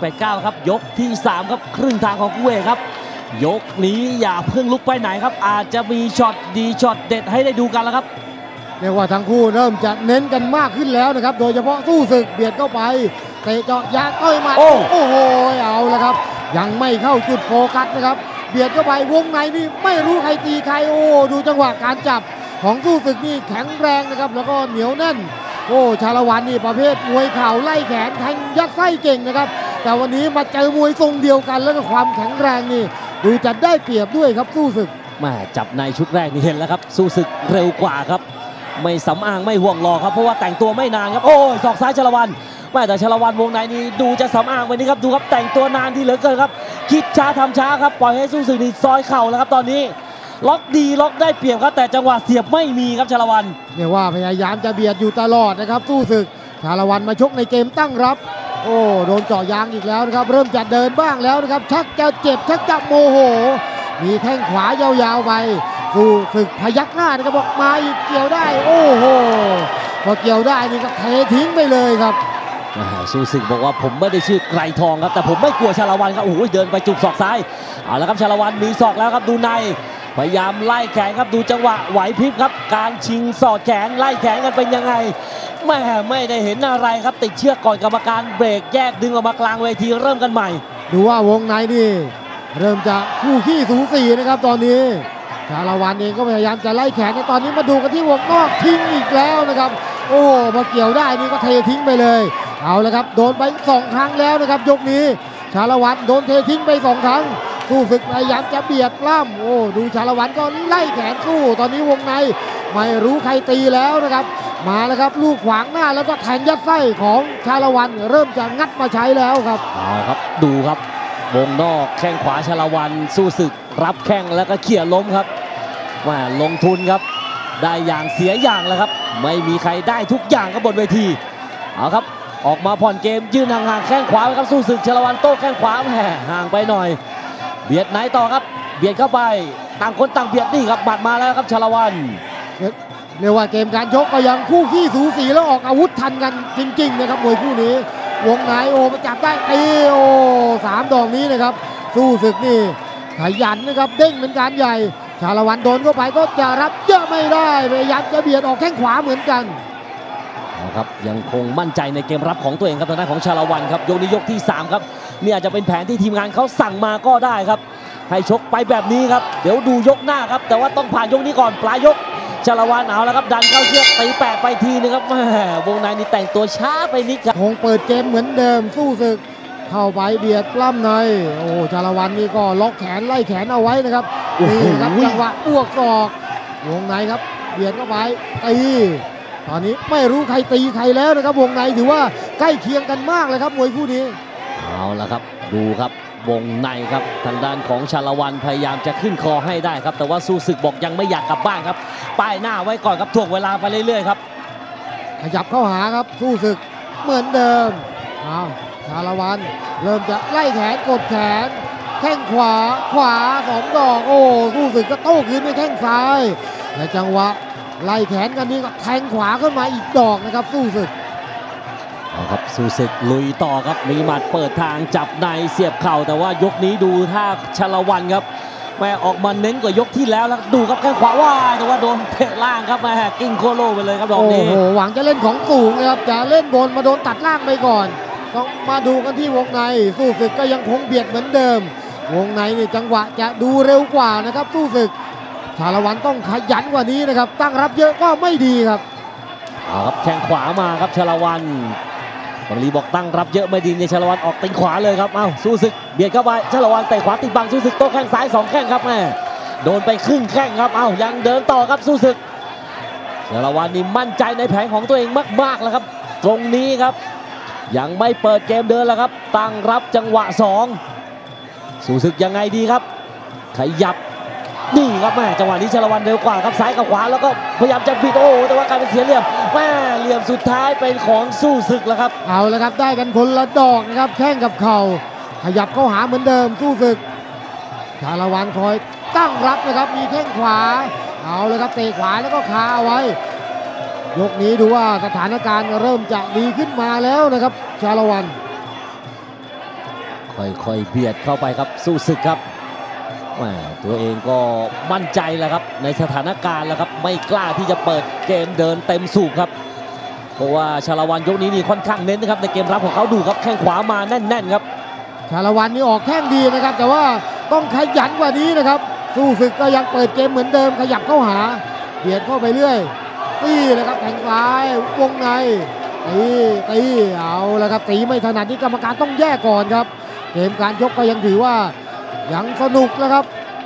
8-9ครับยกที่3ครับครึ่งทางของคู่เอกครับยกนี้อย่าเพิ่งลุกไปไหนครับอาจจะมีช็อตดีช็อตเด็ดให้ได้ดูกันแล้วครับเรียกว่าทั้งคู่เริ่มจะเน้นกันมากขึ้นแล้วนะครับโดยเฉพาะสู้ศึกเบียดเข้าไปเตะเจาะยางต้อยมาโอ้โหเอาละครับยังไม่เข้าจุดโฟกัสนะครับเบียดเข้าไปวงในนี่ไม่รู้ใครตีใครโอ้ดูจังหวะการจับของสู้ศึกนี่แข็งแรงนะครับแล้วก็เหนียวแน่นโอ้ชาละวันนี่ประเภทมวยเข่าไล่แขนแทงยัดไส้เก่งนะครับแต่วันนี้มาเจอมวยทรงเดียวกันแล้วก็ความแข็งแรงนี่ดูจะได้เปรียบด้วยครับสู้ศึกมาจับในชุดแรกนี่เห็นแล้วครับสู้ศึกเร็วกว่าครับไม่สำอางไม่ห่วงรอครับเพราะว่าแต่งตัวไม่นานครับโอ้ยศอกซ้ายชาละวันแต่ชาละวันวงในนี้ดูจะสำอางไปนี่ครับดูครับแต่งตัวนานที่เหลือเกินครับคิดช้าทำช้าครับปล่อยให้สู้ศึกนี่ซอยเข่าแล้วครับตอนนี้ล็อกดีล็อกได้เปรียบครับแต่จังหวะเสียบไม่มีครับชาละวันเนี่ยว่าพยายามจะเบียดอยู่ตลอดนะครับสู้ศึกชาละวันมาชกในเกมตั้งรับโอ้โดนเจาะยางอีกแล้วนะครับเริ่มจะเดินบ้างแล้วนะครับชักจะเจ็บชักจะโมโหมีแข้งขวายาวๆไปสู้ศึกพยักหน้านะครับบอกมาอีกเกี่ยวได้โอ้โหพอเกี่ยวได้นี่ก็เททิ้งไปเลยครับสู้ศึกบอกว่าผมไม่ได้ชื่อไกรทองครับแต่ผมไม่กลัวชาละวันครับโอ้โหเดินไปจุกศอกซ้ายเอาละครับชาละวันมีศอกแล้วครับดูในพยายามไล่แขนครับดูจังหวะไหวพริบครับการชิงสอดแขนไล่แขนกันเป็นยังไงไม่ได้เห็นอะไรครับติดเชือกก่อนกรรมการเบรกแยกดึงออกมากลางเวทีเริ่มกันใหม่ดูว่าวงในนี่เริ่มจะคู่ขี้สูสีนะครับตอนนี้ชาละวันเองก็พยายามจะไล่แขนในตอนนี้มาดูกันที่วงนอกทิ้งอีกแล้วนะครับโอ้พอเกี่ยวได้นี่ก็เททิ้งไปเลยเอาละครับโดนไป2 ครั้งแล้วนะครับยกนี้ชาละวันโดนเททิ้งไป2 ครั้งสู้ศึกพยายามจะเบียดล่ำโอ้ดูชาละวันก็ไล่แขนสู้ตอนนี้วงในไม่รู้ใครตีแล้วนะครับมาแล้วครับลูกขวางหน้าแล้วก็แทงยัดไส้ของชาละวันเริ่มจะงัดมาใช้แล้วครับเอาครับดูครับวงนอกแข้งขวาชาละวันสู้ศึกรับแข้งแล้วก็เขี่ยล้มครับว่าลงทุนครับได้อย่างเสียอย่างแล้วครับไม่มีใครได้ทุกอย่างครับบนเวทีเอาครับออกมาผ่อนเกมยืนห่างๆแข้งขวาครับสู้ศึกชาละวันโต้แข้งขวาห่างไปหน่อยเบียดไหนต่อครับเบียดเข้าไปต่างคนต่างเบียดนี่ครับบัดมาแล้วครับชาละวันเรียกว่าเกมการชกก็ยังคู่ขี้สูสีแล้วออกอาวุธทันกันจริงๆนะครับมวยคู่นี้วงในโอ้จับได้โอ้3 ดอกนี้นะครับสู้ศึกนี่ขยันนะครับเด้งเป็นการใหญ่ชาละวันโดนเข้าไปก็จะรับเยอะไม่ได้พยายามจะเบียดออกแข้งขวาเหมือนกันครับยังคงมั่นใจในเกมรับของตัวเองครับทางด้านของชาละวันครับยกนี้ยกที่3ครับนี่อาจจะเป็นแผนที่ทีมงานเขาสั่งมาก็ได้ครับให้ชกไปแบบนี้ครับเดี๋ยวดูยกหน้าครับแต่ว่าต้องผ่านยกนี้ก่อนปลายยกชาละวันเอาแล้วครับดันเข้าเชือกตีแปะไปทีนึงครับวงในนี่แต่งตัวช้าไปนิดครับคงเปิดเกมเหมือนเดิมสู้ศึกเข้าไปเบียดปล้ำในโอ้ชาละวันนี่ก็ล็อกแขนไล่แขนเอาไว้นะครับนี่ครับจังหวะอ้วกศอกวงในครับเบียดเข้าไปตีตอนนี้ไม่รู้ใครตีใครแล้วนะครับวงในถือว่าใกล้เคียงกันมากเลยครับมวยคู่นี้เอาละครับดูครับวงในครับทางด้านของชาละวันพยายามจะขึ้นคอให้ได้ครับแต่ว่าสู้ศึกบอกยังไม่อยากกลับบ้านครับป้ายหน้าไว้ก่อนครับถ่วงเวลาไปเรื่อยๆครับขยับเข้าหาครับสู้ศึกเหมือนเดิมเอาชาละวันเริ่มจะไล่แขนกดแขนแข้งขวา2 ดอกโอ้สู้ศึกก็โต้คืนด้วยแข้งซ้ายในจังหวะไล่แขนกันนี้ก็แทงขวาขึ้นมาอีกดอกนะครับสู้ศึกเอาครับสู้ศึกลุยต่อครับมีหมัดเปิดทางจับในเสียบเข่าแต่ว่ายกนี้ดูท่าชาละวันครับแม่ออกมาเน้นกว่ายกที่แล้วแล้วดูครับแข้งขวาว่าแต่ว่าโดนเตะล่างครับแม่กิ้งโคโลไปเลยครับดอกนี้โอ้โหหวังจะเล่นของสูงนะครับจะเล่นบนมาโดนตัดล่างไปก่อนต้องมาดูกันที่วงในสู้ศึกก็ยังคงเบียดเหมือนเดิมวงในนี่จังหวะจะดูเร็วกว่านะครับสู้ศึกชาละวันต้องขยันกว่านี้นะครับตั้งรับเยอะก็ไม่ดีครับเอาครับแข้งขวามาครับชาละวันบางลีบอกตั้งรับเยอะไม่ดีในชาละวันออกตีนขวาเลยครับเอาสู้ศึกเบียดเข้าไปชาละวันเตะขวาติดบังสู้ศึกโต้แข้งซ้าย2 แข้งครับแม่โดนไปครึ่งแข้งครับเอายังเดินต่อครับสู้ศึกชาละวันนี่มั่นใจในแผนของตัวเองมากๆแล้วครับตรงนี้ครับยังไม่เปิดเกมเดินแล้วครับตั้งรับจังหวะ2สู้ศึกยังไงดีครับขยับนี่ครับแม่จังหวะนี้ชาละวันเร็วกว่าครับซ้ายกับขวาแล้วก็พยายามจะบิดโอ้แต่ว่ากลายเป็นเสียเหลี่ยมแม่เหลี่ยมสุดท้ายเป็นของสู้ศึกแล้วครับเอาละครับได้กันคนละดอกนะครับแข้งกับเข่าขยับเข้าหาเหมือนเดิมสู้ศึกชาละวันคอยตั้งรับนะครับมีแข้งขวาเอาเลยครับเตะขวาแล้วก็คาเอาไว้ยกนี้ดูว่าสถานการณ์เริ่มจะดีขึ้นมาแล้วนะครับชาละวันค่อยๆเบียดเข้าไปครับสู้ศึกครับตัวเองก็มั่นใจแล้วครับในสถานการณ์แล้วครับไม่กล้าที่จะเปิดเกมเดินเต็มสูบครับเพราะว่าชาละวันยกนี้นี่ค่อนข้างเน้นนะครับในเกมรับของเขาดูครับแข้งขวามาแน่นๆครับชาละวันนี่ออกแข้งดีนะครับแต่ว่าต้องขยันกว่านี้นะครับสู้ศึกก็ยังเปิดเกมเหมือนเดิมขยับเข้าหาเบียดเข้าไปเรื่อยตีเลยครับแทงซ้ายวงในตีเอาแล้วครับตีไม่ถนัดนี่กรรมการต้องแยกก่อนครับเกมการชกก็ยังถือว่ายังสนุกนะครับ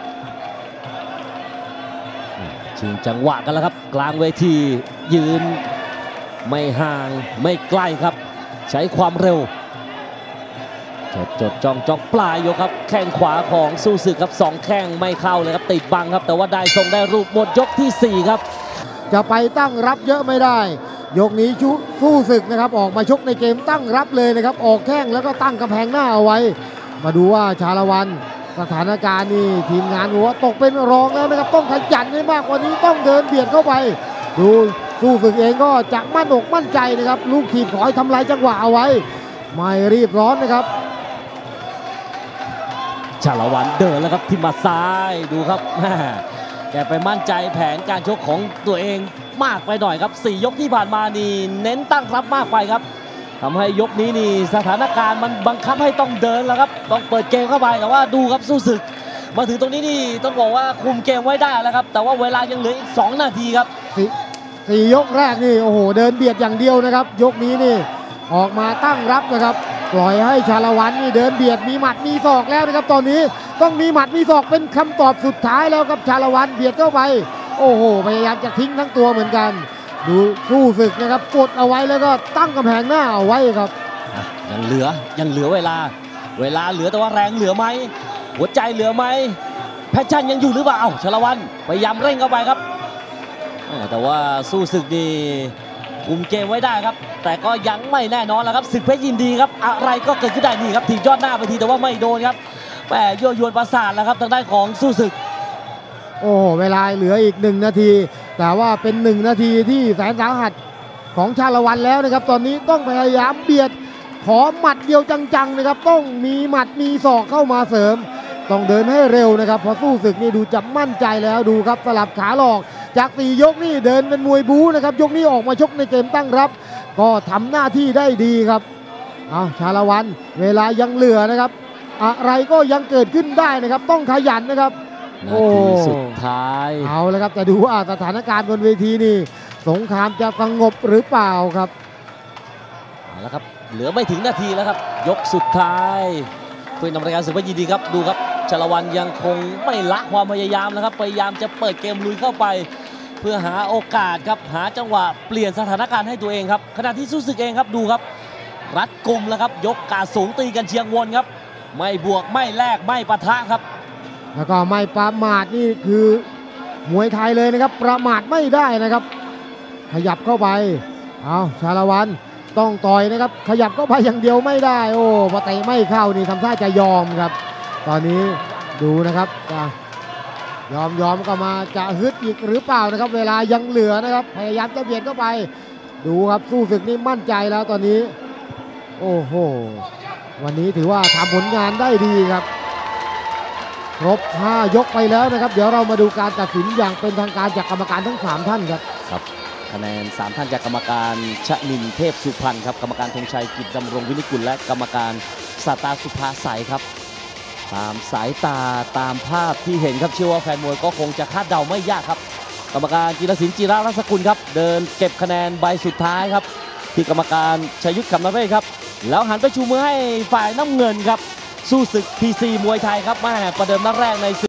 ชิงจังหวะกันแล้วครับกลางเวทียืนไม่ห่างไม่ใกล้ครับใช้ความเร็วจดจ้องปลายยกครับแข้งขวาของสู้ศึกครับ2แข้งไม่เข้าเลยครับติดบังครับแต่ว่าได้ทรงได้รูปหมดยกที่4ครับจะไปตั้งรับเยอะไม่ได้ยกนี้สู้ศึกนะครับออกมาชกในเกมตั้งรับเลยนะครับออกแข้งแล้วก็ตั้งกำแพงหน้าเอาไว้มาดูว่าชาละวันสถานการณ์นี่ทีมงานบอกว่าตกเป็นรองแล้วนะครับต้องขยันให้มากกว่านี้ต้องเดินเบียดเข้าไปดูสู้ศึกเองก็จะมั่นอกมั่นใจนะครับลูกทีมขอให้ทำลายจังหวะเอาไว้ไม่รีบร้อนนะครับชาละวันเดินแล้วครับที่มาซ้ายดูครับแกไปมั่นใจแผนการชกของตัวเองมากไปหน่อยครับ4ยกที่ผ่านมานี่เน้นตั้งรับมากไปครับทำให้ยกนี้นี่สถานการณ์มันบังคับให้ต้องเดินแล้วครับต้องเปิดเกมเข้าไปแต่ว่าดูครับสู้ศึกมาถึงตรงนี้นี่ต้องบอกว่าคุมเกมไว้ได้แล้วครับแต่ว่าเวลายังเหลืออีก2นาทีครับ 4ยกแรกนี่โอ้โหเดินเบียดอย่างเดียวนะครับยกนี้นี่ออกมาตั้งรับนะครับปล่อยให้ชาละวันนี่เดินเบียดมีหมัดมีศอกแล้วนะครับตอนนี้ต้องมีหมัดมีศอกเป็นคำตอบสุดท้ายแล้วครับชาละวันเบียดเข้าไปโอ้โหพยายามจะทิ้งทั้งตัวเหมือนกันดูสู้ศึกนะครับกดเอาไว้แล้วก็ตั้งกำแพงหน้าเอาไว้ครับยังเหลือเวลาเหลือแต่ว่าแรงเหลือไหมหัวใจเหลือไหมแพชชั่นยังอยู่หรือเปล่าชาละวันพยายามเร่งเข้าไปครับแต่ว่าสู้ศึกนี่คุมเกมไว้ได้ครับแต่ก็ยังไม่แน่นอนแล้วครับศึกเพชรยินดีครับอะไรก็เกิดขึ้นได้นี่ครับทีมยอดหน้าไปทีแต่ว่าไม่โดนครับแหมยั่วยวนประสาทแล้วครับทางด้านของสู้ศึกโอ้เวลาเหลืออีก1นาทีแต่ว่าเป็น1นาทีที่แสนสาหัสของชาละวันแล้วนะครับตอนนี้ต้องพยายามเบียดขอหมัดเดียวจังๆนะครับต้องมีหมัดมีศอกเข้ามาเสริมต้องเดินให้เร็วนะครับพอสู้ศึกนี่ดูจะมั่นใจแล้วดูครับสลับขาหลอกจาก4ยกนี่เดินเป็นมวยบู๊นะครับยกนี้ออกมาชกในเกมตั้งรับก็ทำหน้าที่ได้ดีครับเอาชาละวันเวลายังเหลือนะครับอะไรก็ยังเกิดขึ้นได้นะครับต้องขยันนะครับนาทีสุดท้ายเอาแล้วครับแต่ดูว่าสถานการณ์บนเวทีนี่สงครามจะสงบหรือเปล่าครับเอาละครับเหลือไม่ถึงนาทีแล้วครับยกสุดท้ายเพื่อนำรายการศึกเพชรยินดีครับดูครับชาละวันยังคงไม่ละความพยายามนะครับพยายามจะเปิดเกมลุยเข้าไปเพื่อหาโอกาสครับหาจังหวะเปลี่ยนสถานการณ์ให้ตัวเองครับขณะที่สู้ศึกเองครับดูครับรัดกุมแล้วครับยกกาสูงตีกันเชียงวนครับไม่บวกไม่แลกไม่ปะทะครับแล้วก็ไม่ประมาทนี่คือมวยไทยเลยนะครับประมาทไม่ได้นะครับขยับเข้าไปเอาชาละวันต้องต่อยนะครับขยับเข้าไปอย่างเดียวไม่ได้โอ้พอเตะไม่เข้านี่ทำท่าจะยอมครับตอนนี้ดูนะครับยอมก็มาจะฮึดอีกหรือเปล่านะครับเวลายังเหลือนะครับพยายามจะเบียดเข้าไปดูครับสู้ศึกนี่มั่นใจแล้วตอนนี้โอ้โหวันนี้ถือว่าทำผลงานได้ดีครับครบ5ยกไปแล้วนะครับเดี๋ยวเรามาดูการตัดสินอย่างเป็นทางการจากกรรมการทั้ง3ท่านครับคะแนน3ท่านจากกรรมการชนินทร์เทพสุพรรณครับกรรมการธงชัยกิจดำรงวินิจกุลและกรรมการสตาสุภาใสครับตามสายตาตามภาพที่เห็นครับเชื่อว่าแฟนมวยก็คงจะคาดเดาไม่ยากครับกรรมการจิรศิลป์จิรารัศกุลครับเดินเก็บคะแนนใบสุดท้ายครับที่กรรมการชัยยุทธขำนเรศครับแล้วหันไปชูมือให้ฝ่ายน้ำเงินครับสู้ศึก PC มวยไทยครับมาประเดิมนัดแรกใน